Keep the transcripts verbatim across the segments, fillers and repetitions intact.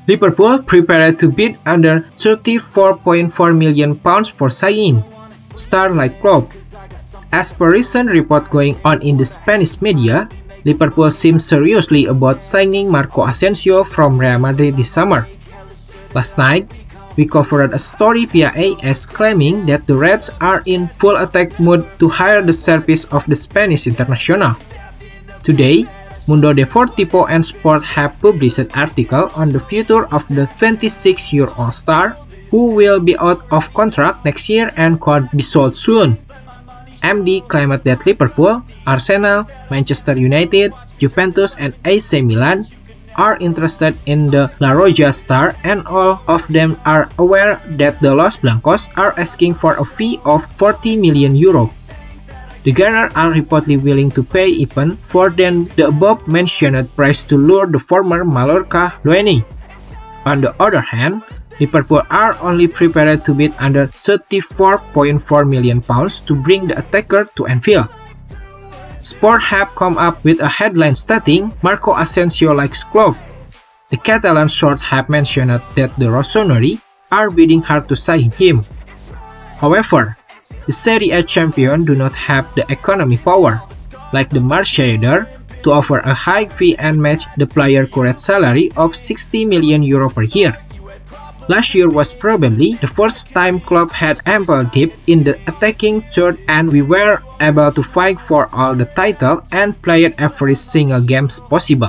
Liverpool prepared to bid under thirty-four point four million pounds for signing star like Klopp. As per recent report going on in the Spanish media, Liverpool seems seriously about signing Marco Asensio from Real Madrid this summer. Last night, we covered a story via A S claiming that the Reds are in full attack mode to hire the service of the Spanish international. Today, Mundo Deportivo and Sport have published an article on the future of the twenty-six-year-old star, who will be out of contract next year and could be sold soon. M D claimed that Liverpool, Arsenal, Manchester United, Juventus, and A C Milan are interested in the La Roja star, and all of them are aware that the Los Blancos are asking for a fee of forty million euro. The Gunners are reportedly willing to pay even more than the above-mentioned price to lure the former Mallorca loanee. On the other hand, Liverpool are only prepared to bid under thirty-four point four million pounds to bring the attacker to Anfield. Sport have come up with a headline stating Marco Asensio likes Klopp. The Catalan source have mentioned that the Rossoneri are bidding hard to sign him. However, the Serie A champion do not have the economic power, like the Marseillais, to offer a high fee and match the player's current salary of sixty million euro per year. Last year was probably the first time Klopp had ample depth in the attacking third, and we were able to fight for all the title and play every single game possible.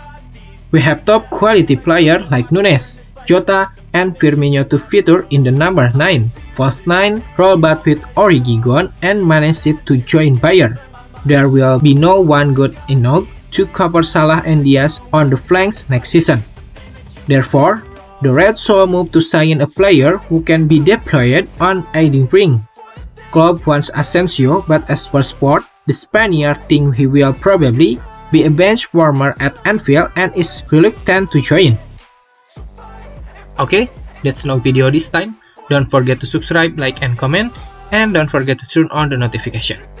We have top quality players like Nunes, Jota, and Firmino to feature in the number nine, false nine role, but with Origi gone and managed to join Bayern, there will be no one good enough to cover Salah and Diaz on the flanks next season. Therefore, the Reds should move to sign a player who can be deployed on either wing. Klopp wants Asensio, but as per Sport, the Spaniard thinks he will probably be a bench warmer at Anfield and is reluctant to join. Okay, that's no video this time. Don't forget to subscribe, like, and comment, and don't forget to turn on the notification.